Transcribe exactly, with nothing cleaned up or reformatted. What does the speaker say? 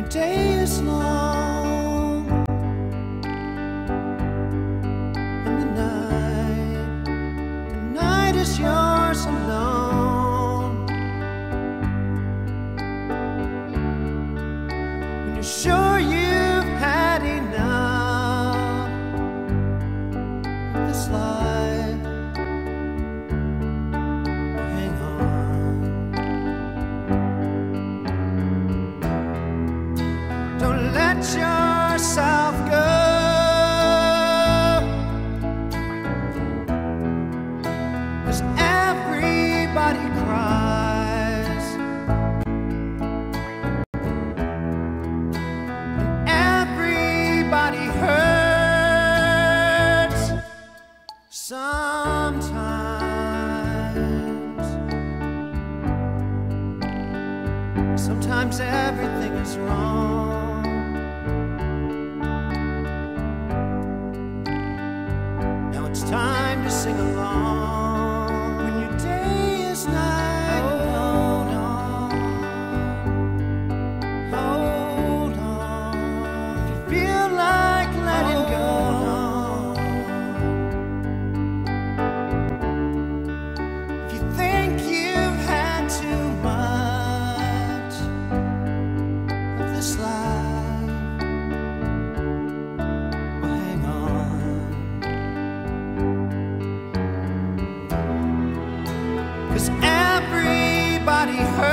day is long and the night, the night is yours alone. When you're sure you've had enough of this life, hang on. Don't let yourself go, 'cause everybody cries and everybody hurts sometimes. Sometimes everything is wrong. Now it's time to sing along. When your day is night, hold on, hold on. If you feel like letting go, if you think you've had too much of this life, well, hang on. 'Cause everybody hurts